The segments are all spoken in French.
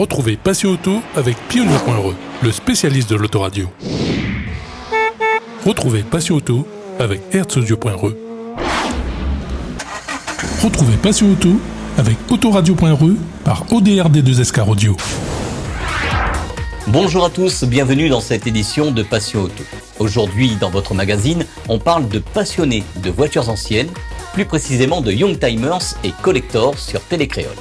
Retrouvez Passion Auto avec Pionnier.re, le spécialiste de l'autoradio. Retrouvez Passion Auto avec Herzaudio.re. Retrouvez Passion Auto avec Autoradio.re par ODRD2SK Audio. Bonjour à tous, bienvenue dans cette édition de Passion Auto. Aujourd'hui, dans votre magazine, on parle de passionnés de voitures anciennes, plus précisément de Youngtimers et Collectors sur Télécréole.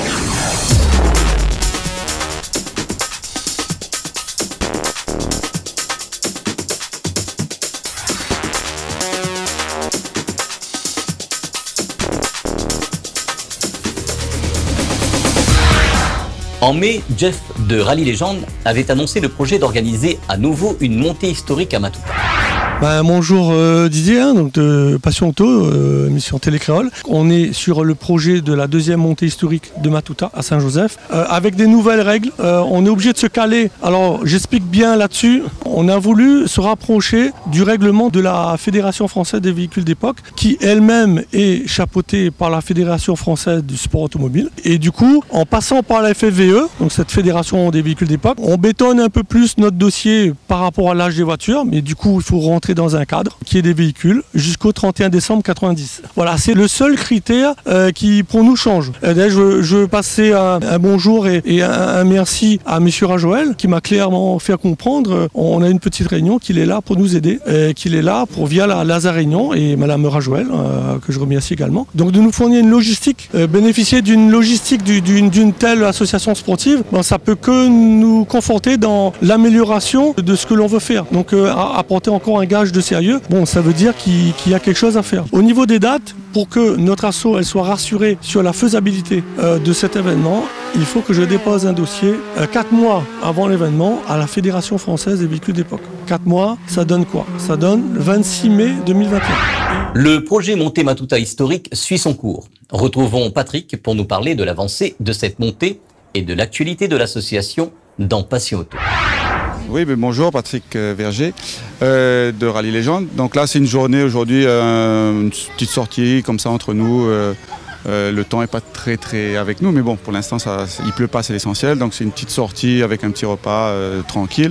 En mai, Jeff de Rallye Légende avait annoncé le projet d'organiser à nouveau une montée historique à Matouta. Bonjour Didier, donc de Passion Auto, émission Télécréole. On est sur le projet de la deuxième montée historique de Matouta à Saint-Joseph. Avec des nouvelles règles, on est obligé de se caler. Alors j'explique bien là-dessus. On a voulu se rapprocher du règlement de la Fédération française des véhicules d'époque, qui elle-même est chapeautée par la Fédération française du sport automobile. Et du coup, en passant par la FFVE, donc cette Fédération des véhicules d'époque, on bétonne un peu plus notre dossier par rapport à l'âge des voitures, mais du coup il faut rentrer dans un cadre qui est des véhicules jusqu'au 31 décembre 90. Voilà, c'est le seul critère qui pour nous change. D'ailleurs, je veux passer un bonjour et un merci à monsieur Rajoel qui m'a clairement fait comprendre. On a une petite réunion qu'il est là pour nous aider, qu'il est là pour via la réunion et madame Rajoel que je remercie également. Donc de nous fournir une logistique, bénéficier d'une logistique d'une telle association sportive, ça peut que nous conforter dans l'amélioration de ce que l'on veut faire. Donc apporter encore un gage de sérieux, ça veut dire qu'il y a quelque chose à faire. Au niveau des dates, pour que notre asso elle soit rassurée sur la faisabilité de cet événement, il faut que je dépose un dossier 4 mois avant l'événement à la Fédération française des véhicules d'époque. 4 mois, ça donne quoi? Ça donne le 26 mai 2021. Le projet Montée Matouta historique suit son cours. Retrouvons Patrick pour nous parler de l'avancée de cette montée et de l'actualité de l'association dans Passion Auto. Oui, bonjour, Patrick Verger de Rallye Légende. Donc là, c'est une journée aujourd'hui, une petite sortie comme ça entre nous. Le temps n'est pas très avec nous, mais bon, pour l'instant, il pleut pas, c'est l'essentiel. Donc c'est une petite sortie avec un petit repas tranquille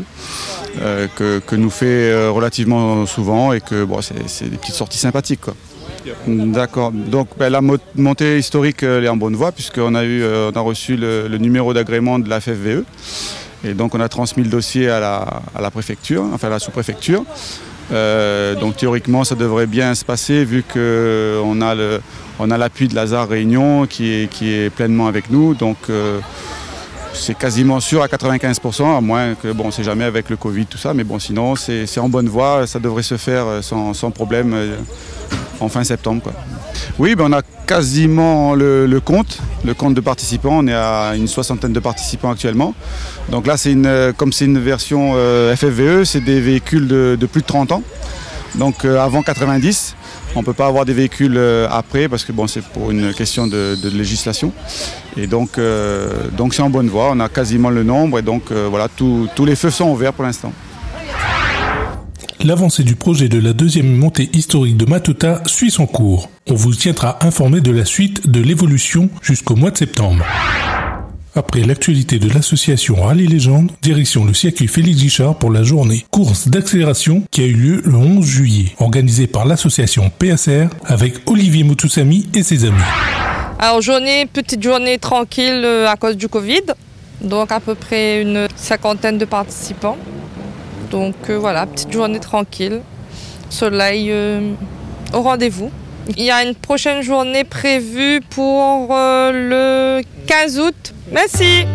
que nous fait relativement souvent et que c'est des petites sorties sympathiques, quoi. D'accord. Donc la montée historique elle est en bonne voie puisqu'on a reçu le numéro d'agrément de la FFVE. Et donc on a transmis le dossier à la préfecture, enfin à la sous-préfecture. Donc théoriquement ça devrait bien se passer vu qu'on a l'appui de Lazare Réunion qui est pleinement avec nous. Donc c'est quasiment sûr à 95%, à moins que on ne sait jamais avec le Covid tout ça, mais sinon c'est en bonne voie, ça devrait se faire sans problème en fin septembre, quoi. Oui, on a quasiment le compte de participants. On est à une 60aine de participants actuellement. Donc là, comme c'est une version FFVE, c'est des véhicules de plus de 30 ans. Donc avant 90, on ne peut pas avoir des véhicules après parce que c'est pour une question de législation. Et donc c'est en bonne voie. On a quasiment le nombre et donc voilà, tous les feux sont ouverts pour l'instant. L'avancée du projet de la deuxième montée historique de Matouta suit son cours. On vous tiendra informé de la suite de l'évolution jusqu'au mois de septembre. Après l'actualité de l'association Rallye Légende, direction le circuit Félix Guichard pour la journée course d'accélération qui a eu lieu le 11 juillet, organisée par l'association PSR avec Olivier Moutoussamy et ses amis. Alors petite journée tranquille à cause du Covid, donc à peu près une 50aine de participants. Donc voilà, petite journée tranquille, soleil au rendez-vous. Il y a une prochaine journée prévue pour le 15 août. Merci.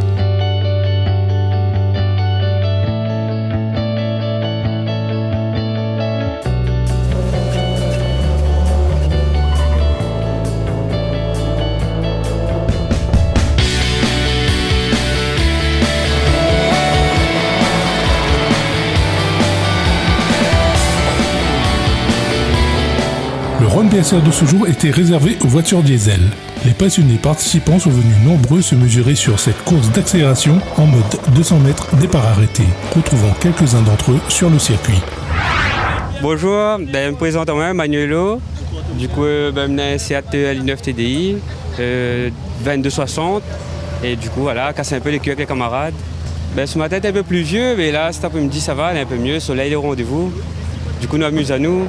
Le run PSR de ce jour était réservé aux voitures diesel. Les passionnés participants sont venus nombreux se mesurer sur cette course d'accélération en mode 200 mètres départ arrêté. Retrouvons quelques-uns d'entre eux sur le circuit. Bonjour, je me présente moi, Manuelo. Du coup, je suis un Seat Ali9 TDI 2260 Et du coup, voilà, casser un peu les queues avec les camarades. Ben, ce matin, c'était un peu pluvieux, mais là, cet après-midi, ça va, il est un peu mieux. Le soleil est au rendez-vous. Du coup, nous amusons à nous.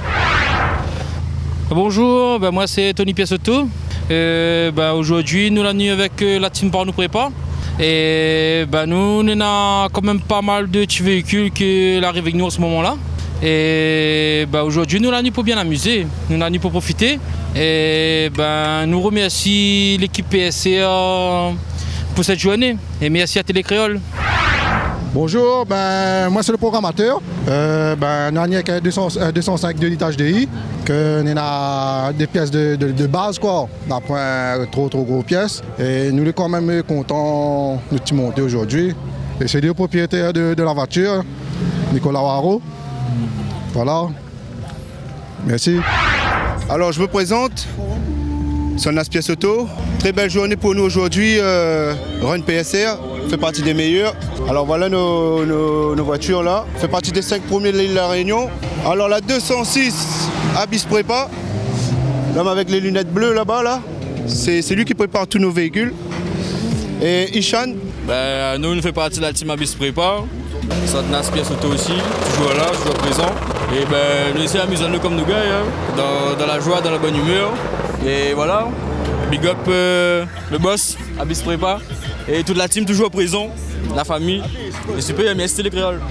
Bonjour, moi c'est Tony Piassotto. Aujourd'hui, nous la nuit avec la team par nous prépa. Et nous, on a quand même pas mal de petits véhicules qui arrivent avec nous en ce moment-là. Et aujourd'hui, nous la nuit pour bien amuser, nous la nuit pour profiter. Et nous remercions l'équipe PSCA pour cette journée. Et merci à Télécréole. Bonjour, moi c'est le programmateur. Nous avons 205 de litage DI, que nous avons des pièces de base, quoi. On n'a pas trop gros pièces. Et nous sommes quand même contents de nous monter aujourd'hui. Et c'est le propriétaire de la voiture, Nicolas Waro. Voilà. Merci. Alors je me présente, Sonas Piassotto. Très belle journée pour nous aujourd'hui. Run PSR fait partie des meilleurs. Alors voilà nos voitures là. Fait partie des 5 premiers de l'île de la Réunion. Alors la 206 Abyss Prépa. L'homme avec les lunettes bleues là-bas là. C'est lui qui prépare tous nos véhicules. Et Ishan. Nous on fait partie de la team Abyss Prépa. Sonas Piassotto aussi, toujours là, toujours présent. Et nous essayons d'amuser comme nous gars, dans la joie, dans la bonne humeur. Et voilà, big up le boss, Abyss Prépa. Et toute la team toujours présent, la famille. Et super, merci Télécréole.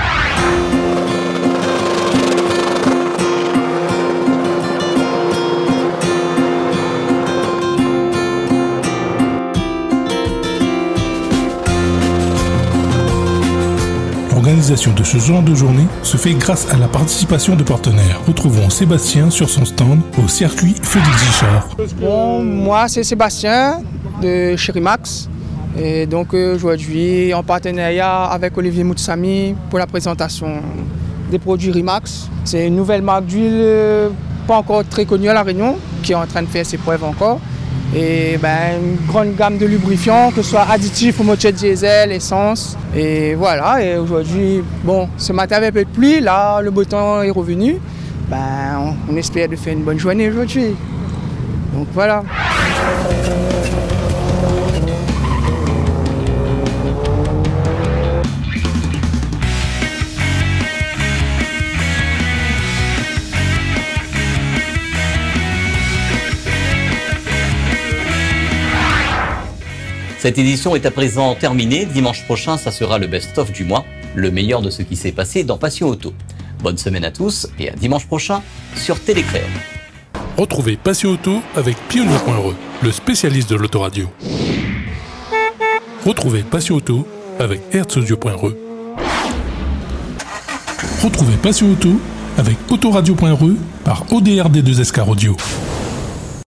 L'organisation de ce genre de journée se fait grâce à la participation de partenaires. Retrouvons Sébastien sur son stand au circuit Félix Gichard. Bon, moi c'est Sébastien de chez Rimax. Et donc aujourd'hui en partenariat avec Olivier Moutsami pour la présentation des produits Rimax. C'est une nouvelle marque d'huile pas encore très connue à La Réunion qui est en train de faire ses preuves encore. Et une grande gamme de lubrifiants, que ce soit additifs ou moteur diesel, essence. Et voilà, et aujourd'hui, ce matin avec un peu de pluie, là le beau temps est revenu. On espère de faire une bonne journée aujourd'hui. Donc voilà. Cette édition est à présent terminée. Dimanche prochain, ça sera le best-of du mois, le meilleur de ce qui s'est passé dans Passion Auto. Bonne semaine à tous et à dimanche prochain sur Télécréole. Retrouvez Passion Auto avec Pionnier.re, le spécialiste de l'autoradio. Retrouvez Passion Auto avec Herzaudio.re. Retrouvez Passion Auto avec Autoradio.re par ODRD2SK Audio.